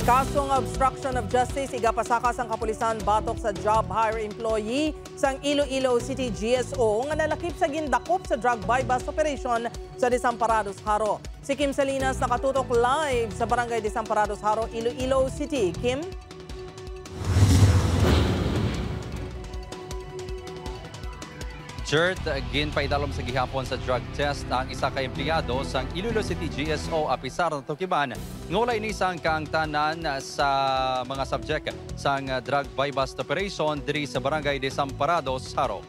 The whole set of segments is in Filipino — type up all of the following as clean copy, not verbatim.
Kasong obstruction of justice, igapasakas ang kapulisan batok sa job hire employee sang Iloilo City GSO nga nalakip sa gindakop sa drug buy-bust operation sa Desamparados, Jaro. Si Kim Salinas nakatutok live sa barangay Desamparados, Jaro, Iloilo City. Kim? Jert, ginpaidalom sa gihapon sa drug test ang isa ka empleyado sa Iloilo City GSO apisar ng Tukiban. Ngulay ni sang kaangtanan sa mga subject sang drug buy-bust operation diri sa barangay Desamparados, Jaro.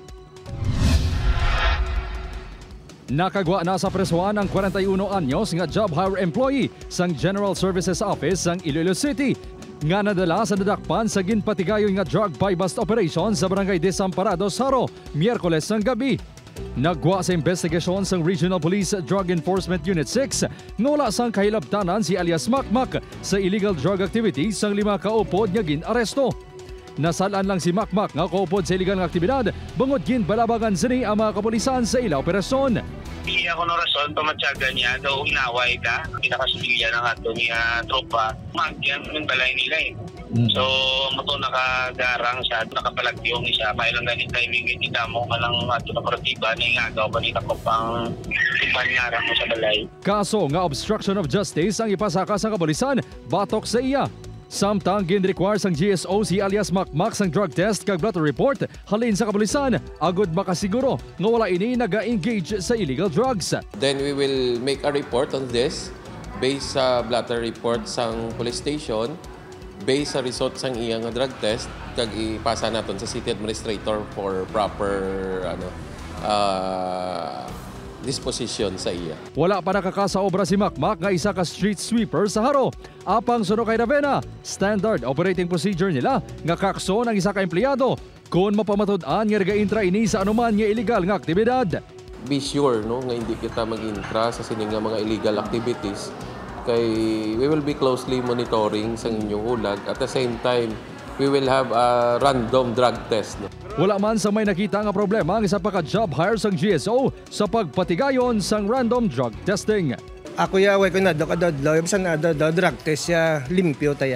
Nakagwa na sa presuan ang 41 anyos nga job hire employee sang General Services Office sang Iloilo City nga nadala sa nadakpan sa ginpatigayon nga drug buy-bust operation sa barangay Desamparados, Jaro, Miyerkules ng gabi. Nagwa sa investigasyon sang Regional Police Drug Enforcement Unit 6 nga wala sang kahilabtanan si alias Makmak sa illegal drug activity sang 5 kaupod nga ginaresto. Nasalaan lang si Makmak nga kaupod sa illegal nga aktibidad bangod ginbalabagan sini ang mga kapulisan sa ila operasyon. Hindi ako no rason pamatyaga niya daw inaway ka. Pinakasilya ng ato niya tropa. Magyan ng balay nila eh. So, mo to nakagarang siya, nakapalagtiyong siya. Kaya lang ganit timing kita mo malang ato na kortiba na ingagaw ba nita ko pang ipanyara mo sa balay. Kaso nga obstruction of justice ang ipasaka sa kapulisan batok sa iya. Samtang gin-require sang GSO si alias Makmak sang drug test kag blood report halin sa kapulisan agud makasiguro nga wala ini naga-engage sa illegal drugs. Then we will make a report on this based sa blood report sang police station, based sa result sang iyang drug test kag ipasa naton sa city administrator for proper disposition sa iya. Wala pa nakakasaobra si Makmak nga isa ka street sweeper sa Jaro. Apang suno kay Ravena, standard operating procedure nila nga kakso ng isa ka empleyado kung mapamatud-an nga regaintra ini sa anuman nga illegal nga aktibidad. Be sure no nga hindi kita mag-intra sa sining nga mga illegal activities kay we will be closely monitoring sa inyong ulag. At the same time, we will have a random drug test. No? Wala man sa may nakita nga problema ang isa pa ka job hire sang GSO sa pagpatigayon sang random drug testing. Ako ya way ko na dokadadlaw bisan na drug test ya limpyo taya.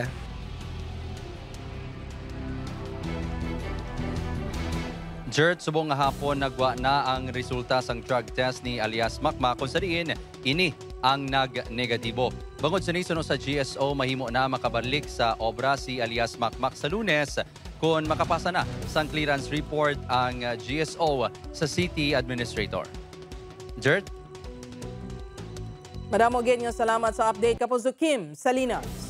Jert, subong nga hapon nagwa na ang resulta sang drug test ni alias Makmak kung sa diin ini ang nag-negatibo. Bangod sa nisunod sa GSO, mahimo na makabalik sa obra si alias Makmak sa Lunes kung makapasa na sang clearance report ang GSO sa city administrator. Jert? Madamo gid nga salamat sa update kapuso Kim Salinas.